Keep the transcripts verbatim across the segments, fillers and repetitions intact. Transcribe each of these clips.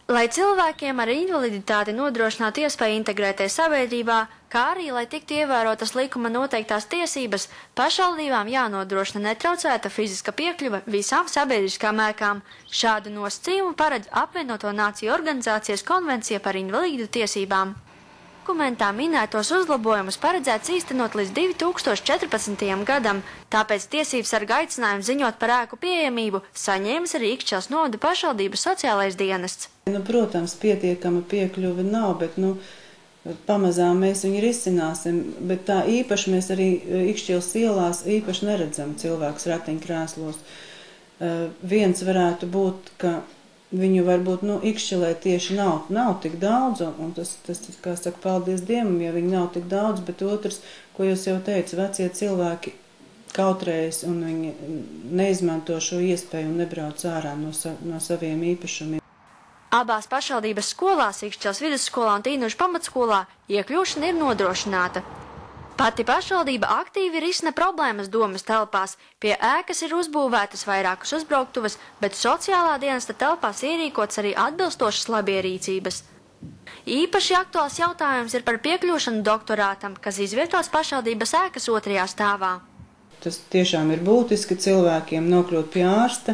Lai cilvēkiem ar invaliditāti nodrošinātu iespēju integrēties sabiedrībā, kā arī, lai tiktu ievērotas likuma noteiktās tiesības, pašvaldībām jānodrošina netraucēta fiziska piekļuve visām sabiedriskām ēkām. Šādu nosacījumu paredz Apvienoto Nāciju organizācijas konvencija par invalīdu tiesībām. Dokumentā minētos uzlabojumus paredzēts īstenot līdz divi tūkstoši četrpadsmitajam gadam, tāpēc tiesības sarga aicinājumu ziņot par ēku pieejamību saņēmis arī Ikšķeles novada pašvaldības sociālais dienests. Nu, protams, pietiekama piekļuve nav, bet nu, pamazām mēs viņu risināsim, bet tā īpaši mēs arī Ikšķeles ielās īpaši neredzam cilvēkus ratiņkrēslos. Uh, viens varētu būt, ka viņu varbūt, nu, Ikšķelē tieši nav, nav tik daudz, un tas, tas, kā saka, paldies Dievam, ja viņi nav tik daudz, bet otrs, ko jūs jau teicu, vecie cilvēki kautrējas un viņi neizmanto šo iespēju un nebrauc ārā no, sa, no saviem īpašumiem. Abās pašvaldības skolās, Ikšķeles vidusskolā un Tīnušu pamatskolā, iekļūšana ir nodrošināta. Pati pašvaldība aktīvi risina problēmas domas telpās. Pie ēkas ir uzbūvētas vairākas uzbrauktuves, bet sociālā dienesta telpās ierīkots arī atbilstošas labierīcības. Īpaši aktuāls jautājums ir par piekļūšanu doktorātam, kas izvietots pašvaldības ēkas otrajā stāvā. Tas tiešām ir būtiski cilvēkiem nokļūt pie ārsta,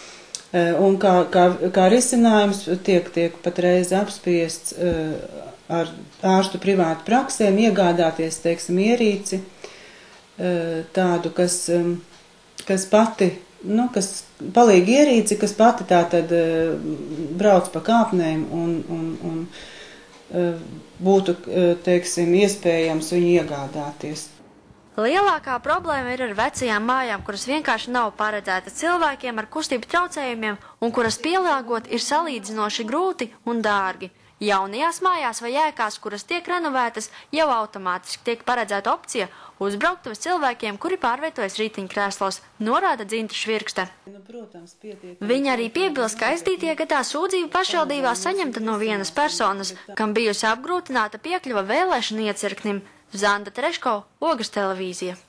un kā, kā, kā risinājums tiek, tiek patreiz apspiests ar ārstu privātu praksēm iegādāties, teiksim, ierīci tādu, kas, kas pati, nu, kas palīgi ierīci, kas pati tā tad brauc pa kāpnēm un, un, un būtu, teiksim, iespējams viņu iegādāties. Lielākā problēma ir ar vecajām mājām, kuras vienkārši nav paredzētas cilvēkiem ar kustību traucējumiem un kuras pielāgot ir salīdzinoši grūti un dārgi. Jaunajās mājās vai ēkās, kuras tiek renovētas, jau automātiski tiek paredzēta opcija uzbrauktuves cilvēkiem, kuri pārvietojas rītiņkrēslos, norāda Dzinta Švirkste. Viņa arī piebilst, ka aizdītajā gadā sūdzība pašvaldībā saņemta no vienas personas, kam bijusi apgrūtināta piekļuva vēlēšanu iecirknim. Zanda Treško, Ogas televīzija.